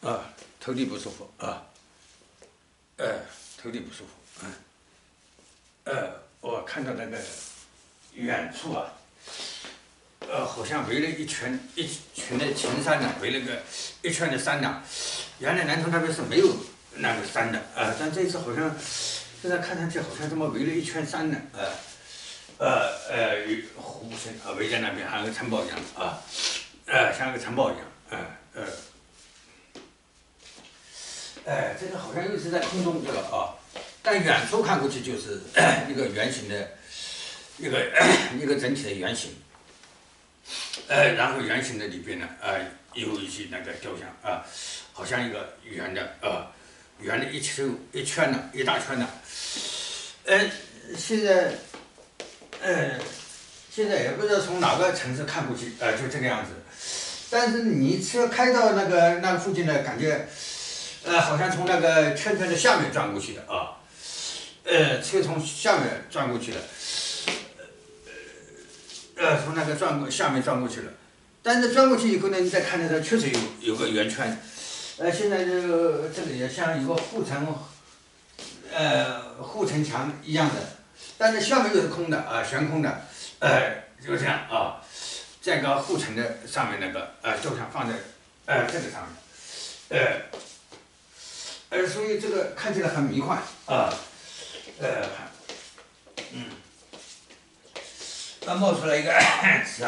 头顶不舒服头顶不舒服，我看到那个远处好像围了一群的青山呢，围了个一圈的山呢。原来南通那边是没有那个山的但这次好像现在看上去好像这么围了一圈山呢，湖身围在那边，像个城堡一样像个城堡一样，这个好像又是在空中这个但远处看过去就是一个圆形的，一个整体的圆形，然后圆形的里边呢有一些那个雕像好像一个圆的圆的一圈呢，一大圈呢，现在也不知道从哪个城市看过去就这个样子，但是你车开到那个附近呢，感觉好像从那个圈圈的下面转过去的车从下面转过去的，从那个下面转过去了，但是转过去以后呢，你再看到它确实有个圆圈，现在这个也像一个护城墙一样的，但是下面又是空的悬空的，就这样这个护城的上面那个雕像放在这个上面，所以这个看起来很迷幻冒出来一个词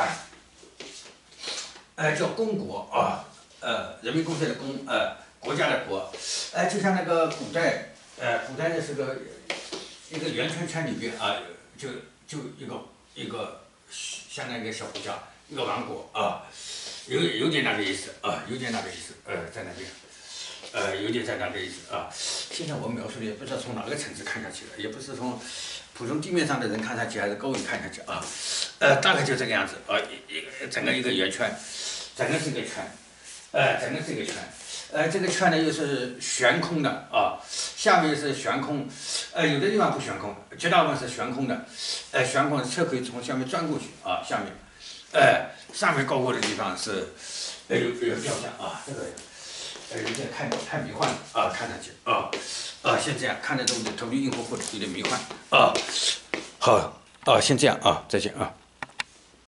叫公国人民公社的公国家的国，就像那个古代呢是一个圆圈圈里边就一个相当于一个小国家，一个王国有点那个意思有点那个意思在那边。有点在那个意思现在我描述的也不知道从哪个层次看下去了，也不是从普通地面上的人看下去，还是高位看下去大概就这个样子整个一个圆圈，整个是一个圈，整个是一个圈，这个圈呢又是悬空的下面是悬空，有的地方不悬空，绝大部分是悬空的，悬空的车可以从下面钻过去下面，上面高过的地方是有雕像这个。有点太迷幻了看上去先这样，看得懂的头晕晕乎乎的，有点迷幻好先这样再见